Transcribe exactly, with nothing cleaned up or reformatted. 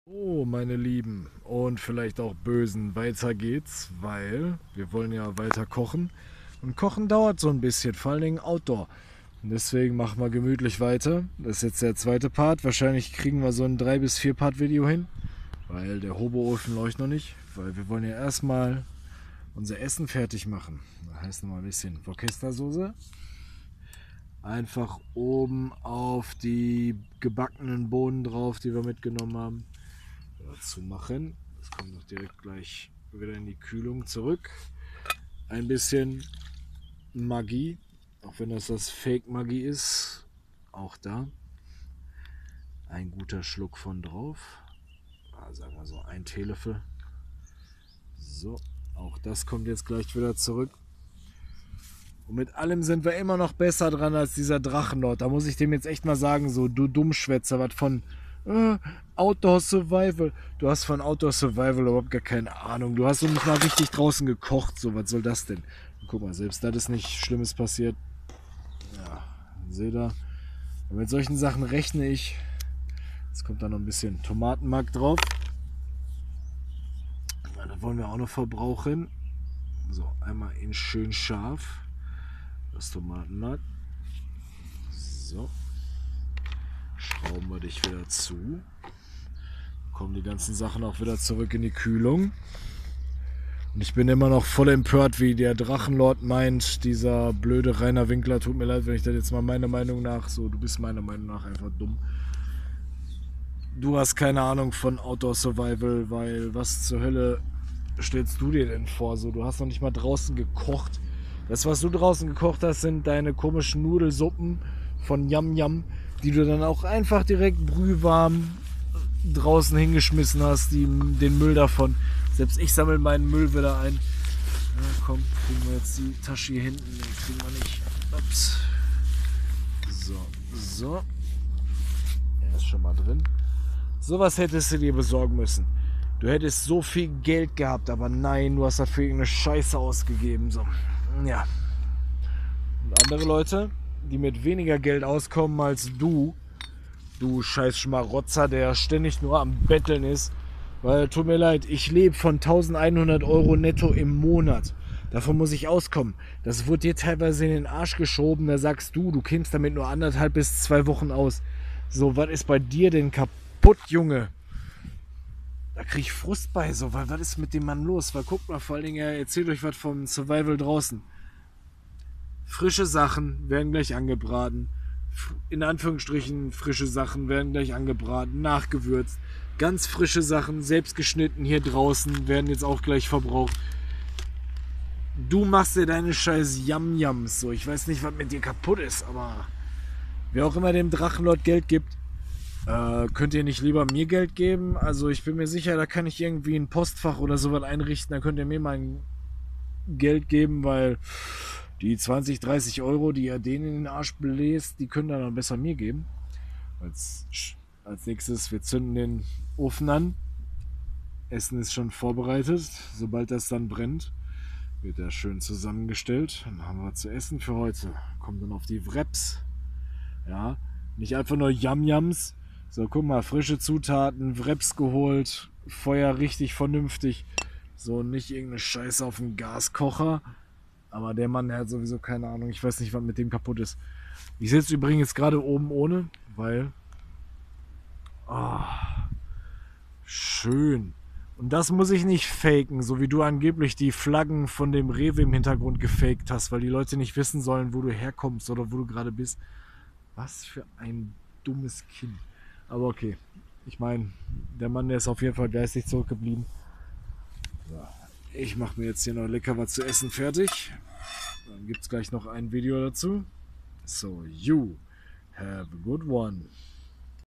Oh, meine Lieben und vielleicht auch Bösen, weiter geht's, weil wir wollen ja weiter kochen. Und Kochen dauert so ein bisschen, vor allen Dingen Outdoor. Und deswegen machen wir gemütlich weiter. Das ist jetzt der zweite Part. Wahrscheinlich kriegen wir so ein drei bis vier Part Video hin, weil der Hoboofen läuft noch nicht. Weil wir wollen ja erstmal unser Essen fertig machen. Das heißt nochmal ein bisschen Worcestersoße. Einfach oben auf die gebackenen Bohnen drauf, die wir mitgenommen haben. Dazu machen. Das kommt noch direkt gleich wieder in die Kühlung zurück. Ein bisschen Magie, auch wenn das das Fake Magie ist, auch da. Ein guter Schluck von drauf. Ah, sagen wir so ein Teelöffel. So, auch das kommt jetzt gleich wieder zurück. Und mit allem sind wir immer noch besser dran als dieser Drachenlord. Da muss ich dem jetzt echt mal sagen, so du Dummschwätzer, was von äh, Outdoor Survival. Du hast von Outdoor Survival überhaupt gar keine Ahnung. Du hast so nicht mal richtig draußen gekocht. So, was soll das denn? Und guck mal, selbst das ist nicht Schlimmes passiert. Ja, seht ihr? Und mit solchen Sachen rechne ich. Jetzt kommt da noch ein bisschen Tomatenmark drauf. Ja, das wollen wir auch noch verbrauchen. So, einmal in schön scharf. Das Tomatenmark. So. Schrauben wir dich wieder zu. Kommen die ganzen Sachen auch wieder zurück in die Kühlung. Und ich bin immer noch voll empört, wie der Drachenlord meint, dieser blöde Rainer Winkler, tut mir leid, wenn ich das jetzt mal meiner Meinung nach, so, du bist meiner Meinung nach einfach dumm. Du hast keine Ahnung von Outdoor Survival, weil was zur Hölle stellst du dir denn vor? So, du hast noch nicht mal draußen gekocht. Das, was du draußen gekocht hast, sind deine komischen Nudelsuppen von Yam Yam, die du dann auch einfach direkt brühwarm draußen hingeschmissen hast, die, den Müll davon. Selbst ich sammle meinen Müll wieder ein. Ja, komm, kriegen wir jetzt die Tasche hier hinten. Nee, kriegen wir nicht. Ups. So, so. Er ist schon mal drin. Sowas hättest du dir besorgen müssen. Du hättest so viel Geld gehabt, aber nein, du hast dafür irgendeine Scheiße ausgegeben. So. Ja. Und andere Leute, die mit weniger Geld auskommen als du, du scheiß Schmarotzer, der ständig nur am Betteln ist, weil, tut mir leid, ich lebe von eintausendeinhundert Euro netto im Monat. Davon muss ich auskommen. Das wurde dir teilweise in den Arsch geschoben, da sagst du, du kämst damit nur anderthalb bis zwei Wochen aus. So, was ist bei dir denn kaputt, Junge? Da krieg ich Frust bei, so, weil was ist mit dem Mann los? Weil guckt mal, vor allen Dingen, er erzählt euch was vom Survival draußen. Frische Sachen werden gleich angebraten. In Anführungsstrichen frische Sachen werden gleich angebraten, nachgewürzt. Ganz frische Sachen, selbst geschnitten hier draußen, werden jetzt auch gleich verbraucht. Du machst dir deine scheiß Yam-Yams, so. Ich weiß nicht, was mit dir kaputt ist, aber wer auch immer dem Drachenlord Geld gibt, Äh, könnt ihr nicht lieber mir Geld geben? Also ich bin mir sicher, da kann ich irgendwie ein Postfach oder sowas einrichten. Da könnt ihr mir mal Geld geben, weil die zwanzig, dreißig Euro, die ihr denen in den Arsch bläst, die können dann besser mir geben. Als, als nächstes, wir zünden den Ofen an. Essen ist schon vorbereitet. Sobald das dann brennt, wird er schön zusammengestellt. Dann haben wir zu essen für heute. Kommt dann auf die Wraps. Ja, nicht einfach nur Yam-Yams. So, guck mal, frische Zutaten, Wraps geholt, Feuer richtig vernünftig. So, nicht irgendeine Scheiße auf dem Gaskocher. Aber der Mann, der hat sowieso keine Ahnung. Ich weiß nicht, was mit dem kaputt ist. Ich sitze übrigens gerade oben ohne, weil... Oh, schön. Und das muss ich nicht faken, so wie du angeblich die Flaggen von dem Rewe im Hintergrund gefaked hast, weil die Leute nicht wissen sollen, wo du herkommst oder wo du gerade bist. Was für ein dummes Kind. Aber okay, ich meine, der Mann, der ist auf jeden Fall geistig zurückgeblieben. So, ich mache mir jetzt hier noch lecker was zu essen fertig. Dann gibt es gleich noch ein Video dazu. So, you have a good one.